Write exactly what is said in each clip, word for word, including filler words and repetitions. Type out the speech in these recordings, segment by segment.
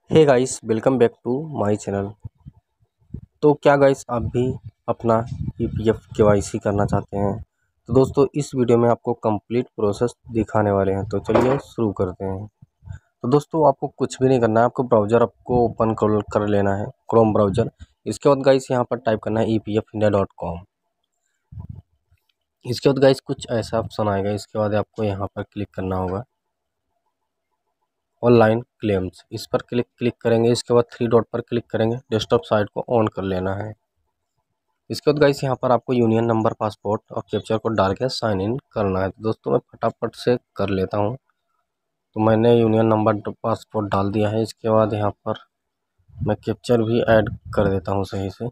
Hey guys, welcome back to my channel. तो क्या guys आप भी अपना E P F K Y C करना चाहते हैं? तो दोस्तों इस वीडियो में आपको कंप्लीट प्रोसेस दिखाने वाले हैं। तो चलिए शुरू करते हैं। तो दोस्तों आपको कुछ भी नहीं करना है, आपको ब्राउज़र आपको ओपन कर कर लेना है, क्रोम ब्राउज़र। इसके बाद गाइस यहाँ पर टाइप करना है E P F India dot com. इसके बाद गाइस कुछ ऐसा ऑप्शन आएगा। इसके बाद आपको यहाँ पर क्लिक करना होगा ऑनलाइन क्लेम्स। इस पर क्लिक क्लिक करेंगे। इसके बाद थ्री डॉट पर क्लिक करेंगे। डेस्कटॉप साइट को ऑन कर लेना है। इसके बाद गाइस यहाँ पर आपको यूनियन नंबर, पासपोर्ट और कैप्चर कोड डाल के साइन इन करना है। तो दोस्तों मैं फटाफट से कर लेता हूँ। तो मैंने यूनियन नंबर, पासपोर्ट डाल दिया है। इसके बाद यहाँ पर मैं कैप्चर भी ऐड कर देता हूँ सही से।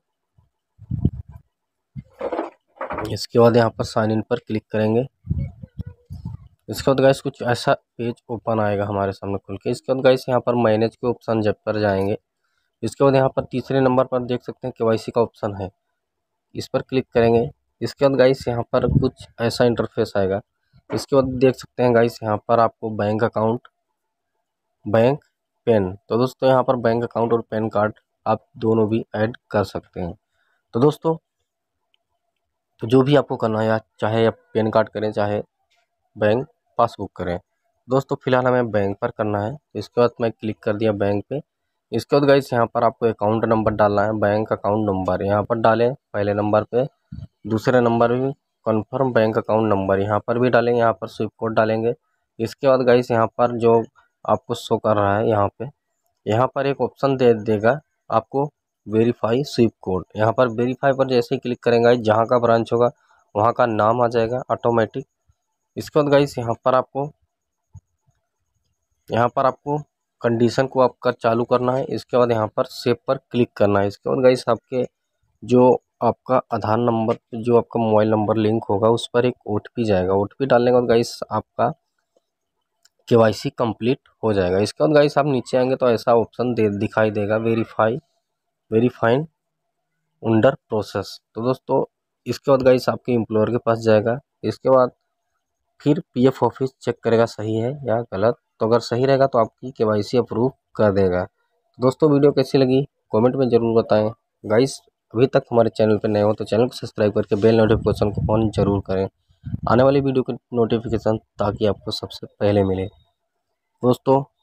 इसके बाद यहाँ पर साइन इन पर क्लिक करेंगे। इसके बाद गाइस कुछ ऐसा पेज ओपन आएगा हमारे सामने खुल के। इसके बाद गाइस यहाँ पर मैनेज के ऑप्शन जब पर जाएंगे। इसके बाद यहाँ पर तीसरे नंबर पर देख सकते हैं के वाई सी का ऑप्शन है, इस पर क्लिक करेंगे। इसके बाद गाइस यहाँ पर कुछ ऐसा इंटरफेस आएगा। इसके बाद देख सकते हैं गाइस यहाँ पर आपको बैंक अकाउंट, बैंक, पेन। तो दोस्तों यहाँ पर बैंक अकाउंट और पैन कार्ड आप दोनों भी ऐड कर सकते हैं। तो दोस्तों तो जो भी आपको करना है, या चाहे आप पैन कार्ड करें चाहे बैंक पासबुक करें। दोस्तों फिलहाल हमें बैंक पर करना है। तो इसके बाद मैं क्लिक कर दिया बैंक पे। इसके बाद गाइस यहाँ पर आपको अकाउंट नंबर डालना है, बैंक अकाउंट नंबर यहाँ पर डालें पहले नंबर पे। दूसरे नंबर भी कन्फर्म बैंक अकाउंट नंबर यहाँ पर भी डालेंगे। यहाँ पर स्विफ्ट कोड डालेंगे। इसके बाद गाइस यहाँ पर जो आपको शो कर रहा है, यहाँ पे यहाँ पर एक ऑप्शन दे देगा आपको वेरीफाई स्विफ्ट कोड। यहाँ पर वेरीफाई पर जैसे ही क्लिक करेंगे, जहाँ का ब्रांच होगा वहाँ का नाम आ जाएगा ऑटोमेटिक। इसके बाद गाइस यहाँ पर आपको यहाँ पर आपको कंडीशन को आपका चालू करना है। इसके बाद यहाँ पर सेव पर क्लिक करना है। इसके बाद गाइस आपके जो आपका आधार नंबर पे जो आपका मोबाइल नंबर लिंक होगा उस पर एक ओ टी पी जाएगा। ओ टी पी डालने के बाद गाइस आपका के वाई सी कंप्लीट हो जाएगा। इसके बाद गाइस आप नीचे आएंगे तो ऐसा ऑप्शन दे दिखाई देगा वेरीफाई वेरीफाइन अंडर प्रोसेस। तो दोस्तों इसके बाद गाइस आपके एम्प्लॉयर के पास जाएगा। इसके बाद फिर पी एफ ऑफिस चेक करेगा सही है या गलत। तो अगर सही रहेगा तो आपकी के वाई सी अप्रूव कर देगा। तो दोस्तों वीडियो कैसी लगी कमेंट में ज़रूर बताएं। गाइस अभी तक हमारे चैनल पर नए हो तो चैनल को सब्सक्राइब करके बेल नोटिफिकेशन को ऑन जरूर करें, आने वाली वीडियो की नोटिफिकेशन ताकि आपको सबसे पहले मिले। दोस्तों